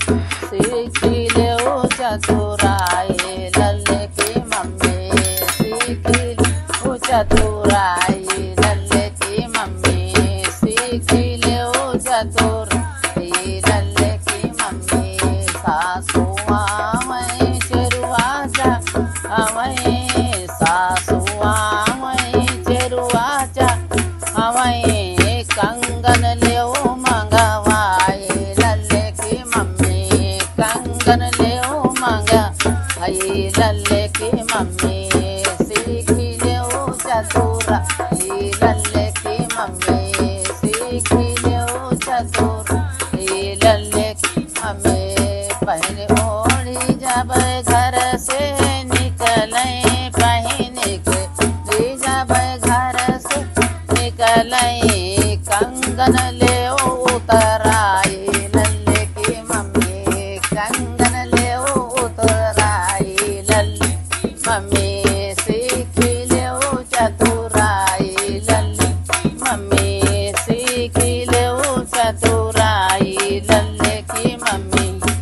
सीखी ले चतुराई लल्ले की मम्मी, सीखी ले चतुराई लल्ले की मम्मी, सीखी ले चतुराई लल्ले की मम्मी। सासू आवई चेरुआचा आवई, सासू आवई चेरुआचा आवई, कंगन लेओ मंगवाई लल्ले की मम्मी, कंगन लेओ मंगवाई लल्ले की मम्मी। सीखी लेओ चतुराई लल्ले की मम्मी, सीखी लेओ चतुराई लल्ले की मम्मी। पहले ओढ़ी जब घर से निकले, पहने के जब घर से निकले, कंगन ले उतराई लल्ले की मम्मी, कंगन ले उतराई लल्ले मम्मी। सीखी ले चतुराई लल्ले मम्मी, सीखी ले चतुराई लल्ले की मम्मी।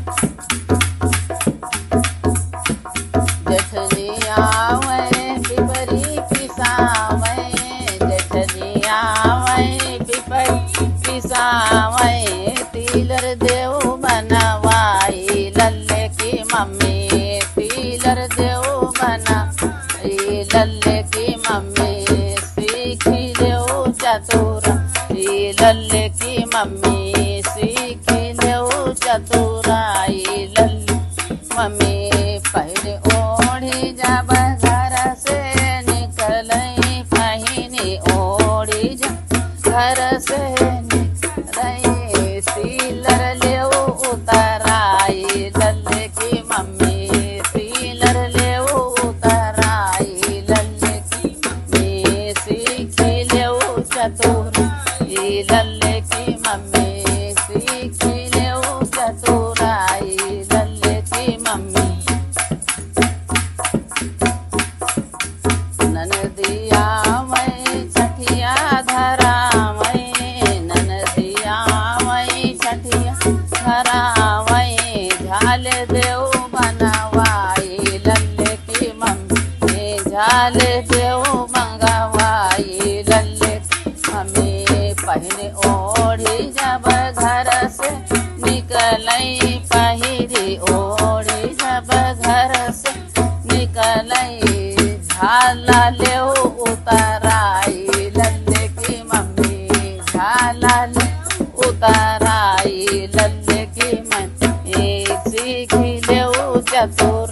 जेठनी आवै पिपरी पिसावै, जेठनी आवै पिपरी पिसावै, तिलर देव बनवाई लल्ले की मम्मी, तिलर देव बनवाई लल्ले की मम्मी। सीखी लेओ चतुराई लल्ले की मम्मी, सीखी लेओ चतुराई लल्ले मम्मी। पहले ओढ़ी जब घर से निकले, पहनी ओढ़ी जब घर से निकले, सीलर ले उतराई लल्ले की मम्मी, सीलर ले उतराई लल्ले की मम्मी। सीखी ले चतुराई लल्ले की मम्मी, सीखी ले चतुराई लल्ले की मम्मी। ननदिया वै छठिया धरावै, ननदिया वै छठिया धरावै, झाल देव बनवाई लल्ले की मम्मी, झाल देव मंगवाई लल्ले की मम्मी। पहने ओढ़ी जब घर से निकले, पहिरी ओढ़ी जब घर से निकले, झाला ले उतराई लल्ले की मम्मी, झाला ले उतराई लल्ले की मम्मी। सीखी ले चतुराई